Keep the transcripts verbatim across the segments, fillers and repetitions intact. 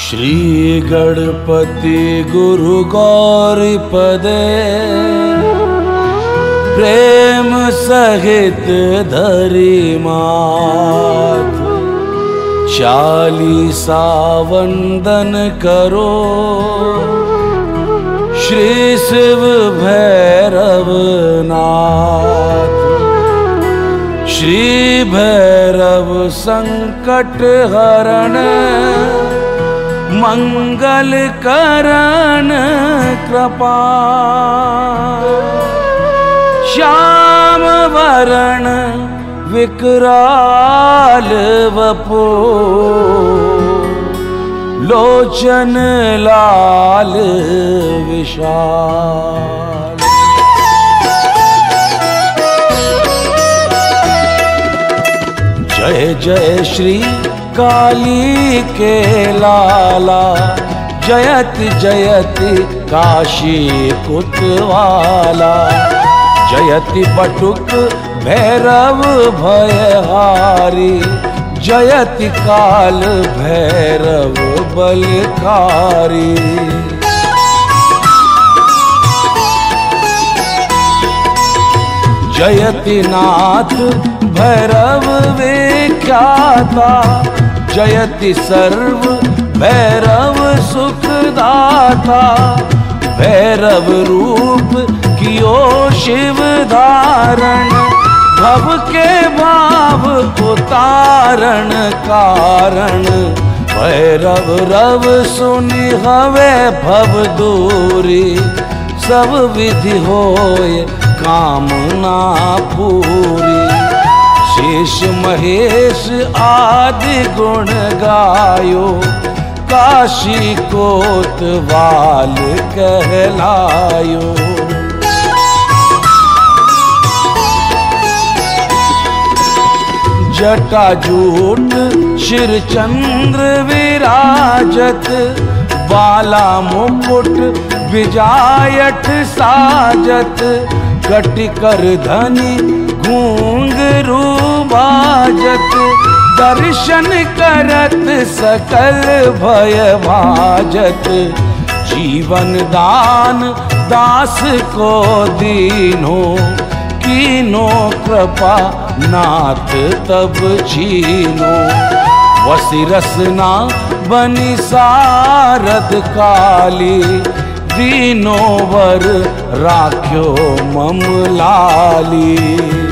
श्री गणपति गुरु गौरीपदे प्रेम सहित धरी मात, चालीसा वंदन करो श्री शिव भैरव नाथ। श्री भैरव संकट हरण मंगल करण कृपा, श्याम वरण विकराल वपो, लोचन लाल विशाल। जय जय श्री काली के लाला, जयति जयति काशी कुतवाला, जयति बटुक भैरव भयहारी, जयति काल भैरव बलकारी। जयति नाथ भैरव विख्याता, जयति सर्व भैरव सुखदाता, भैरव रूप कियो शिव धारण, भव के भाव उतारण कारण। भैरव रव सुनि हवे भव दूरी, सब विधि होय कामना पूरी। शेष महेश आदि गुण गायो, काशी कोतवाल कहलायो। जटाजूट शिर चंद्र विराजत, बाला मुकुट विजायठ साजत, कटिकर धनी घूंघरू बाजत, दर्शन करत सकल भय भाजत। जीवन दान दास को दीनो, कीनो कृपा नाथ तब छीनो। वसी रसना बनी सारद काली, दीनो वर राख्यो मम लाली।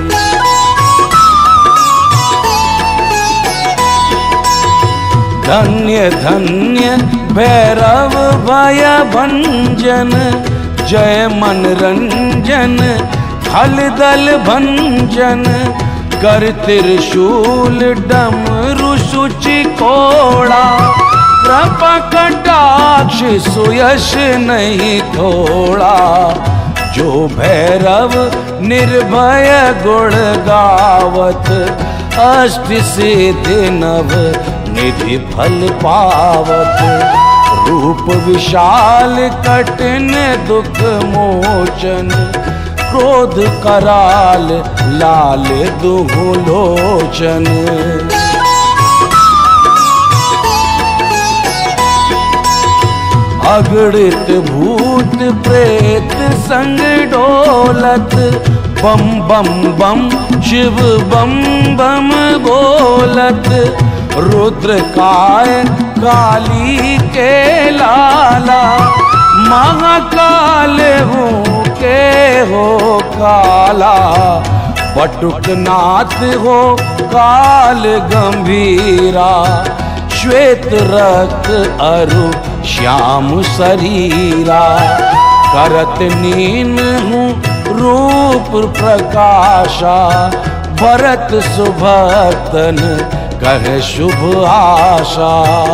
धन्य धन्य भैरव भय भंजन, जय मनरंजन हल दल भंजन। कर त्रिशूल डमरु शुचि कोड़ा, कृपा कटाक्ष सुयश नहीं थोड़ा। जो भैरव निर्भय गुण गावत, अष्ट सिद्धि नव निधि फल पावत। रूप विशाल कठिन दुख मोचन, क्रोध कराल लाल दुहु लोचन। अगणित भूत प्रेत संग डोलत, बम बम बम शिव बम बम बोलत। रुद्र काय काली के लाला, महाकाल हूँ के हो काला। बटुक नाथ हो काल गंभीरा, श्वेत रक्त अरु श्याम शरीरा। करत नीन हूँ रूप प्रकाशा, भरत सुभक्तन कह शुभ आशा।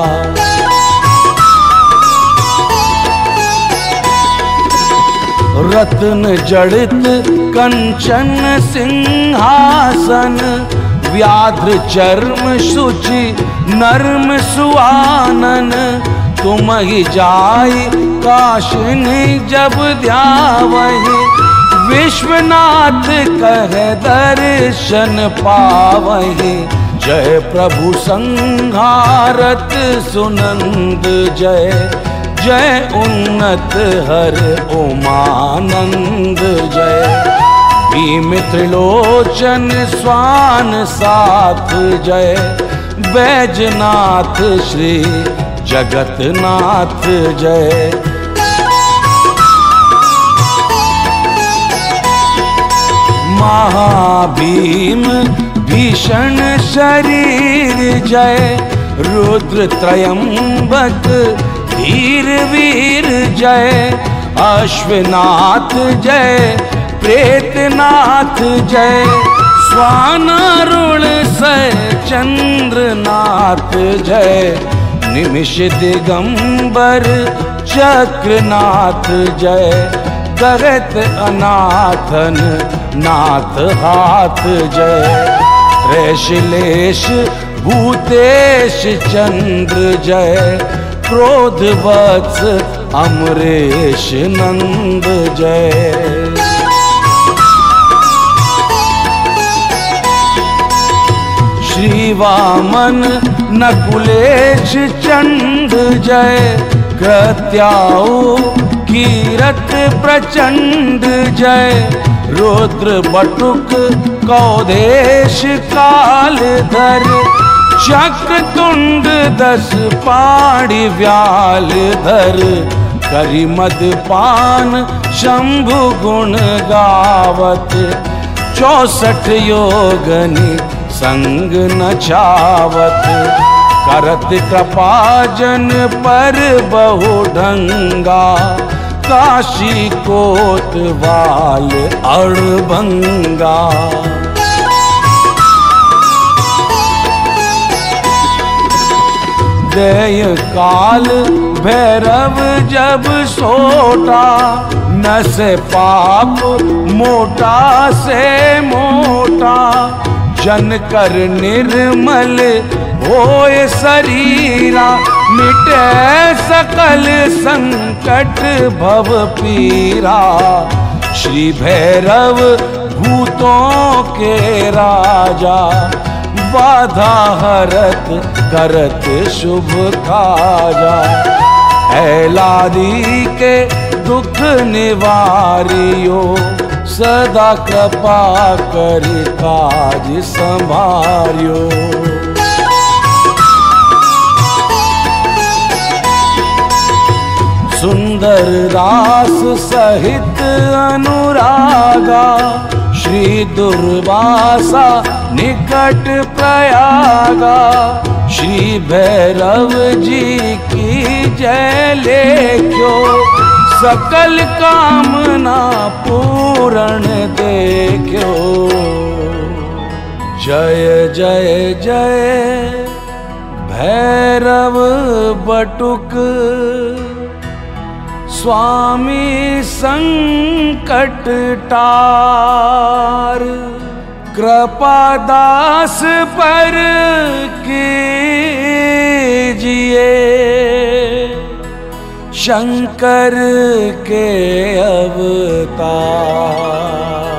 रत्न जड़ित कंचन सिंहासन, व्याघ्र चर्म शुचि नर्म सुआनन। तुम ही जाई काशिनी जब ध्यावहि, विश्वनाथ कह दर्शन पावहि। जय प्रभु संहारत सुनंद जय, जय उन्नत हर उमानंद जय। भीम त्रिलोचन स्वान साथ जय, बैजनाथ श्री जगतनाथ जय। महाभीम भीषण शरीर जय, रुद्र त्रयंबक धीर वीर जय। अश्वनाथ जय, प्रेतनाथ जय, स्वानारुण सय चंद्रनाथ जय। निमिष दिगंबर चक्रनाथ जय, करत अनाथन नाथ हाथ जय। त्रैशिलेश भूतेश चंद्र जय, क्रोध वत्स अमरेश नंद जय। श्री वामन नकुलेश चंड जय, कृत्याऊ कीरत प्रचंड जय। रुद्र बटुक कौदेश कालधर, चक्र तुंड दस पाणी व्याल धर। करि मदपान शंभु गुण गावत, चौसठ योगनि संग नचावत। करत कृपा जन पर बहु ढंगा, काशी कोतवाल अड़भंगा। दय काल भैरव जब सोटा, नस पाप मोटा से मोटा। जन कर निर्मल होय शरीरा, मिटे सकल संकट भव पीरा। श्री भैरव भूतों के राजा, बाधा हरत करत शुभ काजा। ऐलादी के दुख निवारियो, सदा कृपा कर काज संभारियो। सुंदर रास सहित अनुरागा, श्री दुर्वासा निकट प्रयागा। श्री भैरव जी की जय लेख्यो, सकल कामना पूर्ण देख्यो। जय जय जय भैरव बटुक, स्वामी संकट टार। कृपा दास पर कीजिए, शंकर के अवतार।